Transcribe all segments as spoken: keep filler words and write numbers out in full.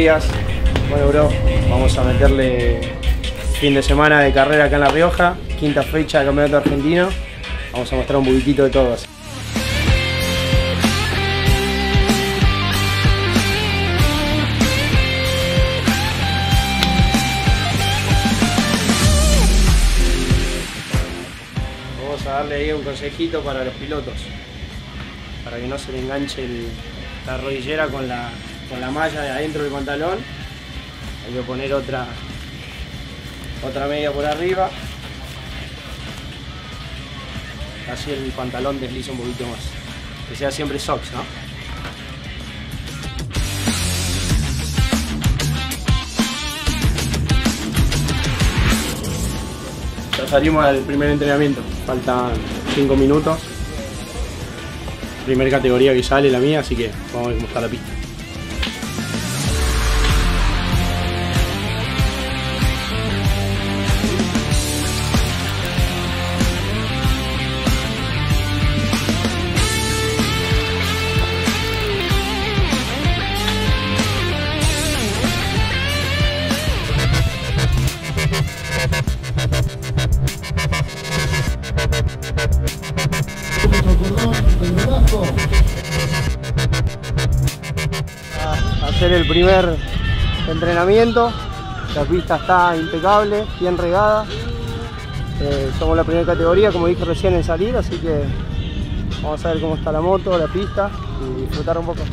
días. Bueno, bro, vamos a meterle fin de semana de carrera acá en La Rioja, quinta fecha del Campeonato Argentino. Vamos a mostrar un poquitito de todo. Vamos a darle ahí un consejito para los pilotos, para que no se le enganche el, la rodillera con la, con la malla de adentro del pantalón. Hay que poner otra, otra media por arriba, así el pantalón desliza un poquito más, que sea siempre socks, ¿no? Ya salimos al primer entrenamiento, faltan cinco minutos. Primera categoría que sale, la mía, así que vamos a ver cómo está la pista. A hacer el primer entrenamiento, la pista está impecable, bien regada. Eh, somos la primera categoría, como dije recién, en salir, así que vamos a ver cómo está la moto, la pista y disfrutar un poco.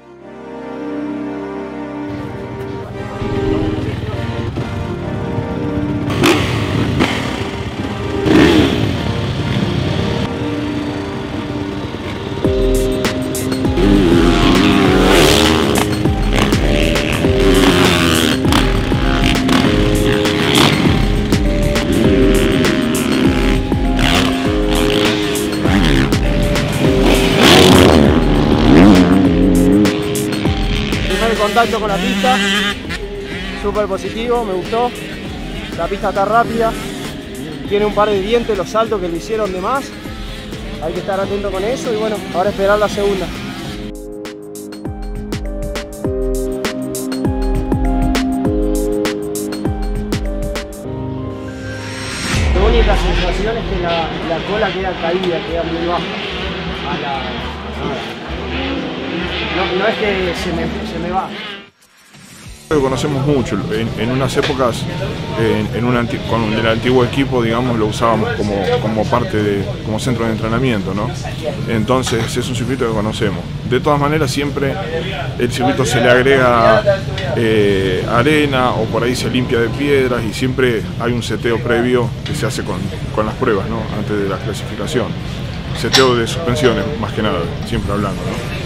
Contacto con la pista, súper positivo, me gustó. La pista está rápida, tiene un par de dientes los saltos que le hicieron de más, hay que estar atento con eso y bueno, ahora esperar la segunda. La única sensación es que la, la cola queda caída, queda muy baja a la, a No, no es que se me, se me va. Lo conocemos mucho, en, en unas épocas en, en un anti, con el antiguo equipo, digamos, lo usábamos como, como parte de, como centro de entrenamiento, ¿no? Entonces es un circuito que conocemos. De todas maneras siempre el circuito se le agrega eh, arena o por ahí se limpia de piedras y siempre hay un seteo previo que se hace con, con las pruebas, ¿no? Antes de la clasificación. Seteo de suspensiones, más que nada, siempre hablando, ¿no?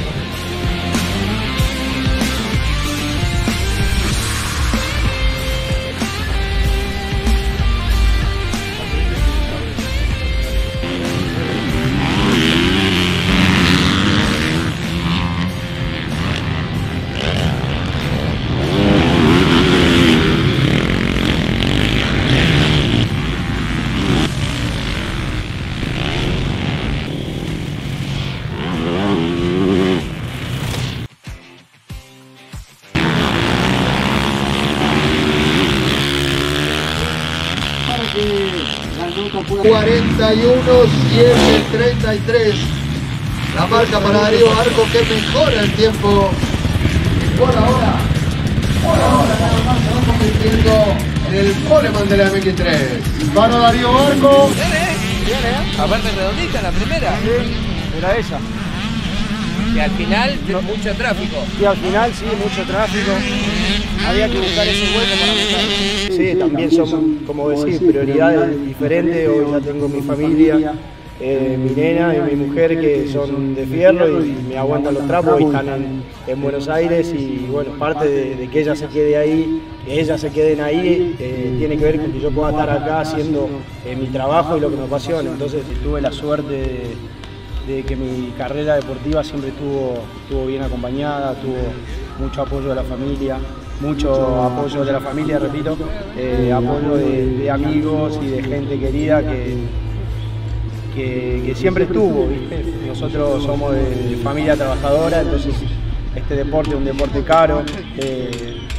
cuarenta y uno siete treinta y tres, la marca para Darío Arco, que mejora el tiempo por ahora, por ahora nada más se va convirtiendo en el poleman de la M X tres. Para Darío Arco. Viene, viene, aparte redondita la primera. Sí, era esa. Y al final, no, mucho tráfico. Y al final sí, mucho tráfico. Había que buscar ese hueco para buscar. Sí, también son, como decís, prioridades diferentes. Hoy ya tengo mi familia, eh, mi nena y mi mujer que son de fierro y me aguantan los trapos y están en, en Buenos Aires. Y bueno, parte de, de que ella se quede ahí, que ellas se queden ahí, eh, tiene que ver con que yo pueda estar acá haciendo eh, mi trabajo y lo que me apasiona. Entonces tuve la suerte de, de que mi carrera deportiva siempre estuvo, estuvo bien acompañada, tuvo mucho apoyo de la familia, mucho apoyo de la familia, repito, eh, apoyo de, de amigos y de gente querida que, que, que siempre estuvo, ¿viste? Nosotros somos de, de familia trabajadora, entonces este deporte es un deporte caro, eh,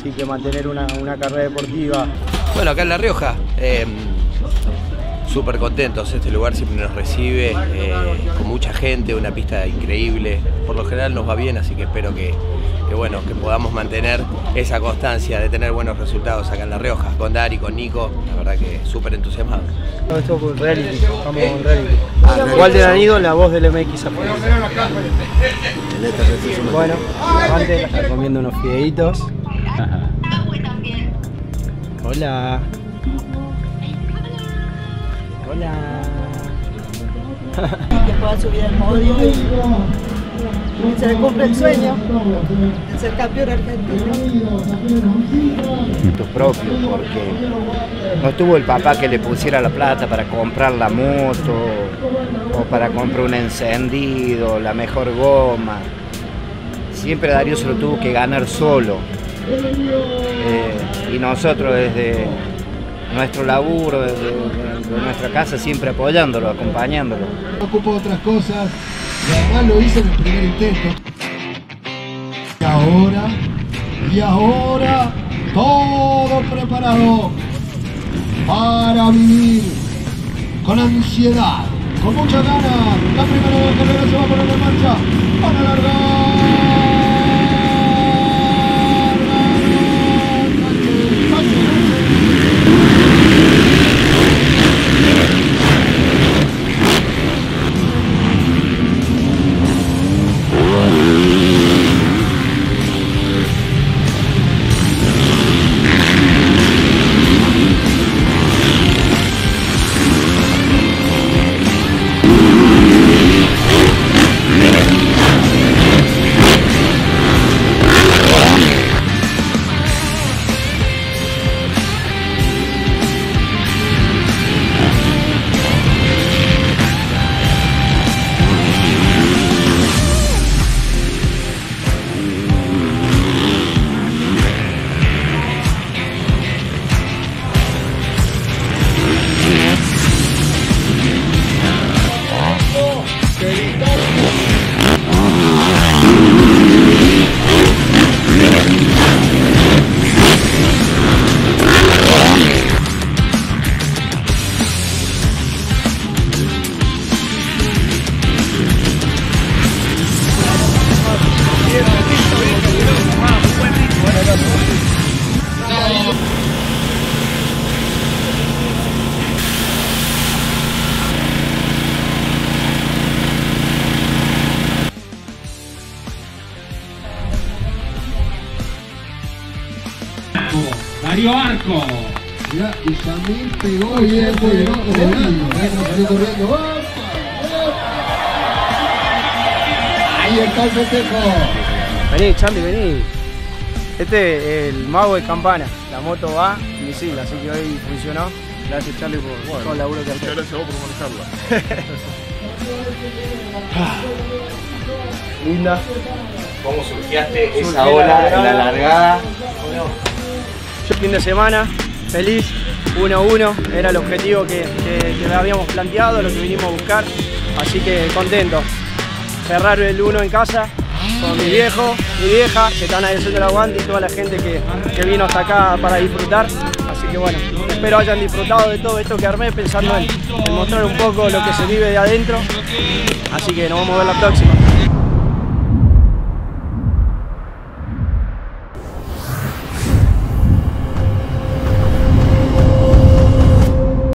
así que mantener una, una carrera deportiva. Bueno, acá en La Rioja, eh, súper contentos, este lugar siempre nos recibe, eh, con mucha gente, una pista increíble, por lo general nos va bien, así que espero que, que, bueno, que podamos mantener esa constancia de tener buenos resultados acá en La Rioja, con Dari, con Nico, la verdad que súper entusiasmado. Esto fue reality, estamos en reality. Ah, igual de Danido, la voz del M X. Bueno, antes está comiendo unos fideitos. Hola. Hola. Que pueda subir al podio y se le cumple el sueño de ser campeón argentino. Propio, porque no tuvo el papá que le pusiera la plata para comprar la moto o para comprar un encendido, la mejor goma. Siempre Darío se lo tuvo que ganar solo. Eh, y nosotros desde nuestro laburo, desde, desde nuestra casa, siempre apoyándolo, acompañándolo. Ocupo otras cosas y además lo hice en el primer intento. Y ahora, y ahora, todo preparado para vivir con ansiedad, con mucha ganas. La primera carrera se va a poner en marcha para alargar. Darío Arco. Mirá, y Yamil pegó bien, pegó corriendo, salió corriendo. ¡Opa! Ahí está el festejo. Vení, Chandy, vení. Este es el mago de campana. La moto va, misil, así que hoy funcionó. Gracias, Charlie, por bueno, todo el laburo que haces. Muchas gracias a vos por manejarla. Linda. ¿Cómo surgiaste esa ola en la largada? Yo fin de semana, feliz, uno a uno, era el objetivo que, que, que habíamos planteado, lo que vinimos a buscar, así que contento. Cerrar el uno en casa, con mi viejo, mi vieja, que están ahí haciendo el aguante, y toda la gente que, que vino hasta acá para disfrutar, así que bueno, espero hayan disfrutado de todo esto que armé, pensando en, en mostrar un poco lo que se vive de adentro, así que nos vamos a ver la próxima.